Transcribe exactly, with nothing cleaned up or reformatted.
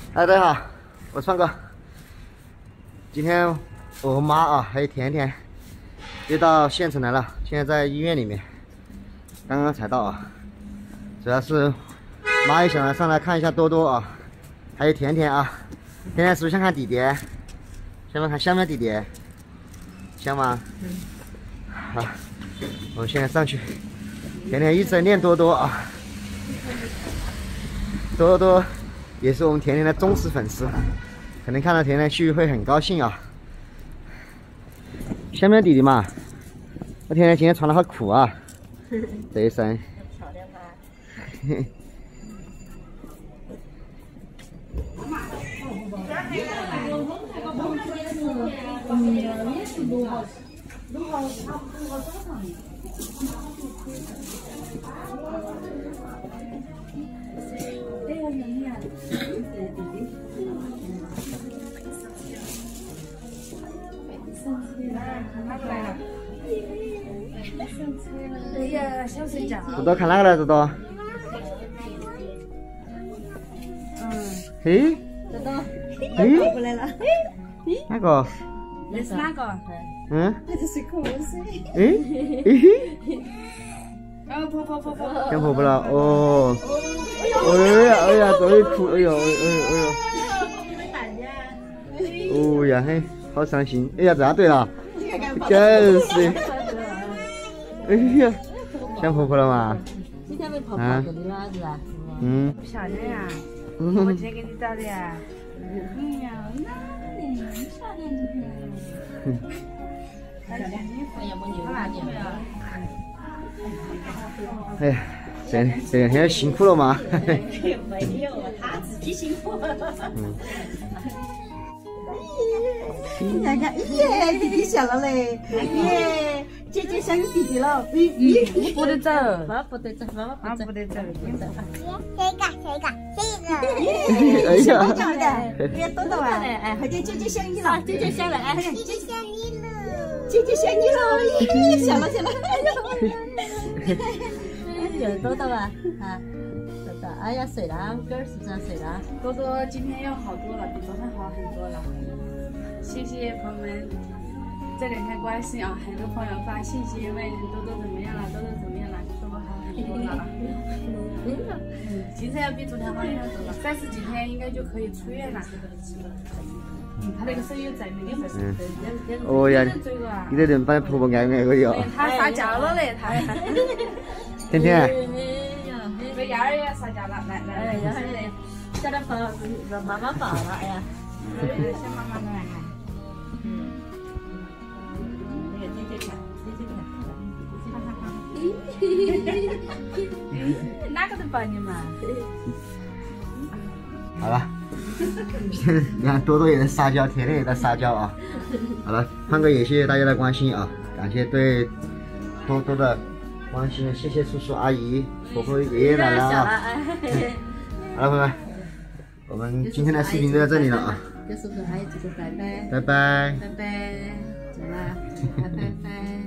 嗨，大家好，我是创哥。今天我和妈啊，还有甜甜又到县城来了，现在在医院里面，刚刚才到啊。主要是妈也想来上来看一下多多啊，还有甜甜啊。甜甜是不是想看弟弟？想不看想不想弟弟？想吗？嗯。好，我们现在上去。甜甜一直在练多多啊，多多也是我们甜甜的忠实粉丝，可能看到甜甜去会很高兴啊。想不想弟弟嘛？我甜甜今天穿的好酷啊，这一身。漂亮吧？ 哎呀，想睡觉。 多多看哪个来？多多。 嗯。 嘿。 多多。 嘿。 跑过来了。 哪个？ 那是哪个？ 嗯。 那就是口水。 哎。嘿嘿。 哦，婆婆婆婆。 想婆婆了哦。哎呀哎呀，终于哭！哎呦哎呦哎呦。哦呀嘿，好伤心！哎呀，这样对了，真是。哎呀，想婆婆了嘛？ 今天没泡泡过的啦，是吧？ 嗯。 漂亮呀！我今天给你找的呀。哎呀，哪里？漂亮的很。漂亮。哎呀，我牛了牛了。 哎呀，这这两天辛苦了嘛？ 没有，他自己辛苦。嗯。你看看，耶，弟弟笑了嘞，耶，姐姐想你弟弟了，你你不得走，妈妈不得走，妈妈不得走，不得走。 谁个谁个谁个？ 哎呀， 的， 你要多多啊！哎，快点，姐姐想你了，姐姐想了，哎， 姐姐想你了， 姐姐想你了，耶，笑了笑了，又多多啊啊！哎呀，睡了，狗儿是不是睡了？ 多多今天要好多了，比昨天好很多了。谢谢朋友们这两天关心啊，很多朋友发信息问多多怎么样了，多多怎么样了，说我好很多了。嗯，精神要比昨天好很多了，三十几天应该就可以出院了。嗯，他那个手又在那个在在在哦呀，你这人把你婆婆爱爱个哟。 他撒娇了嘞，他。 甜甜。 被丫儿也撒娇了，来来来， 然后嘞，叫他抱，让妈妈抱了，哎呀， 想妈妈来。 嗯，那个姐姐看，姐姐看， 哪个都抱你嘛。 好了，你看多多也在撒娇，甜甜也在撒娇啊。好了，胖哥也谢谢大家的关心啊，感谢对多多的关心，谢谢叔叔阿姨、婆婆、爷爷奶奶啊。好了，朋友们，我们今天的视频就到这里了啊。 跟叔叔阿姨说个拜拜。 拜拜。 拜拜，走啦，拜拜拜。